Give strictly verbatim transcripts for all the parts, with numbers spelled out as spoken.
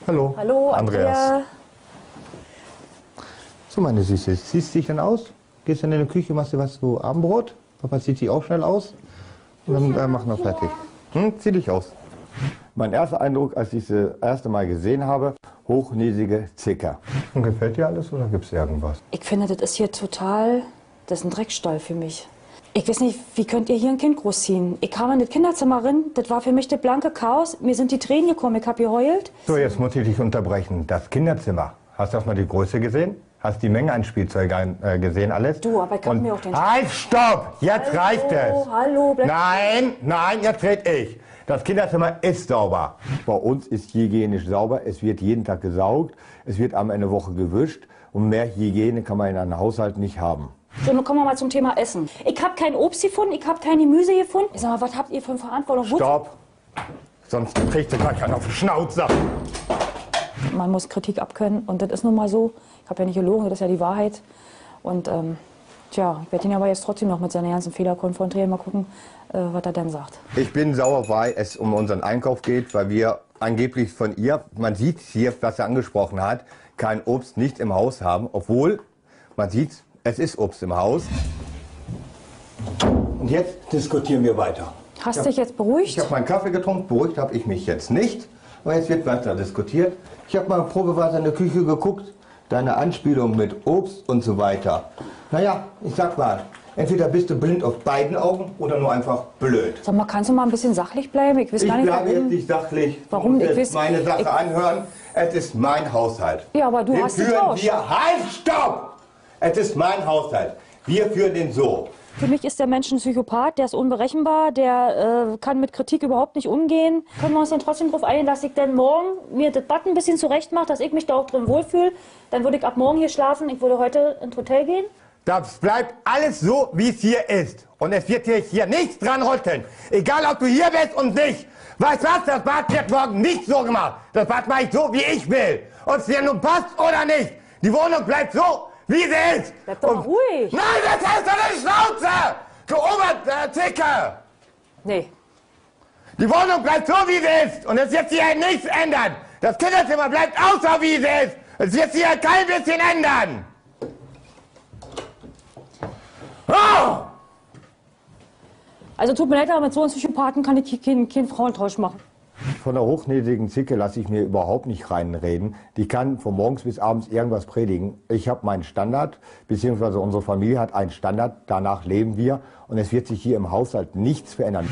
Hallo. Hallo, Andreas. Andrea. So, meine Süße, ziehst du dich denn aus? Gehst du in die Küche, machst du was zu Abendbrot? Papa zieht sich auch schnell aus. Und dann äh, machen wir fertig. Hm, zieh dich aus. Mein erster Eindruck, als ich sie das erste Mal gesehen habe, hochnäsige Zicker. Und gefällt dir alles oder gibt es irgendwas? Ich finde, das ist hier total, das ist ein Dreckstall für mich. Ich weiß nicht, wie könnt ihr hier ein Kind großziehen? Ich kam in das Kinderzimmer rein, das war für mich das blanke Chaos. Mir sind die Tränen gekommen, ich habe geheult. So, jetzt muss ich dich unterbrechen. Das Kinderzimmer. Hast du erstmal die Größe gesehen? Hast die Menge an Spielzeug äh, gesehen, alles? Du, aber ich kann mir auch den... Halt, stopp! Jetzt Hallo, reicht es! Hallo, bleib... Nein, nein, jetzt red ich. Das Kinderzimmer ist sauber. Bei uns ist hygienisch sauber. Es wird jeden Tag gesaugt. Es wird einmal eine Woche gewischt. Und mehr Hygiene kann man in einem Haushalt nicht haben. So, nun kommen wir mal zum Thema Essen. Ich habe kein Obst gefunden, ich habe kein Gemüse gefunden. Ich sag mal, was habt ihr für eine Verantwortung? Stopp! Sonst kriegst du gleich einen auf den Schnauzer. Man muss Kritik abkönnen und das ist nun mal so. Ich habe ja nicht gelogen, das ist ja die Wahrheit. Und ähm, tja, ich werde ihn aber jetzt trotzdem noch mit seinen ganzen Fehlern konfrontieren. Mal gucken, äh, was er dann sagt. Ich bin sauer, weil es um unseren Einkauf geht, weil wir angeblich von ihr, man sieht hier, was er angesprochen hat, kein Obst nicht im Haus haben, obwohl man sieht, es ist Obst im Haus. Und jetzt diskutieren wir weiter. Hast du dich jetzt beruhigt? Ich habe meinen Kaffee getrunken, beruhigt habe ich mich jetzt nicht. Aber jetzt wird weiter diskutiert. Ich habe mal probeweise in der Küche geguckt, deine Anspielung mit Obst und so weiter. Naja, ich sag mal, entweder bist du blind auf beiden Augen oder nur einfach blöd. Sag mal, kannst du mal ein bisschen sachlich bleiben? Ich weiß Ich gar nicht, bleibe warum. jetzt nicht sachlich. Warum? Du musst Ich jetzt weiß- meine Sache ich- anhören. Es ist mein Haushalt. Ja, aber du Den hast führen getauscht. wir. Halt, stopp! Es ist mein Haushalt. Wir führen den so. Für mich ist der Mensch ein Psychopath, der ist unberechenbar, der äh, kann mit Kritik überhaupt nicht umgehen. Können wir uns dann trotzdem darauf einigen, dass ich dann morgen mir das Bad ein bisschen zurecht mache, dass ich mich da auch drin wohlfühle? Dann würde ich ab morgen hier schlafen, ich würde heute ins Hotel gehen. Das bleibt alles so, wie es hier ist. Und es wird hier, hier nichts dran rütteln. Egal, ob du hier bist und nicht. Weißt du was? Das Bad wird morgen nicht so gemacht. Das Bad mache ich so, wie ich will. Ob es dir nun passt oder nicht. Die Wohnung bleibt so, wie sie ist. Bleib doch mal Und- ruhig. Nein, das heißt deine Schnauze! Du Oberzicke! Nee. Die Wohnung bleibt so, wie sie ist. Und es wird sich hier nichts ändern. Das Kinderzimmer bleibt auch so, wie es ist. Es wird sich hier kein bisschen ändern. Oh! Also tut mir leid, aber mit so einem Psychopathen kann ich hier keinen keinen Frauentausch machen. Von der hochnäsigen Zicke lasse ich mir überhaupt nicht reinreden. Die kann von morgens bis abends irgendwas predigen. Ich habe meinen Standard, beziehungsweise unsere Familie hat einen Standard. Danach leben wir und es wird sich hier im Haushalt nichts verändern.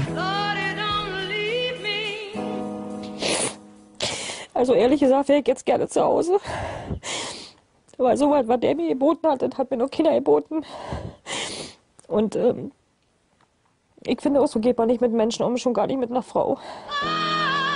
Also ehrlich gesagt wäre ich jetzt gerne zu Hause. Aber so weit, was der mir geboten hat, das hat mir nur Kinder geboten. Und ähm, ich finde auch, so geht man nicht mit Menschen um, schon gar nicht mit einer Frau.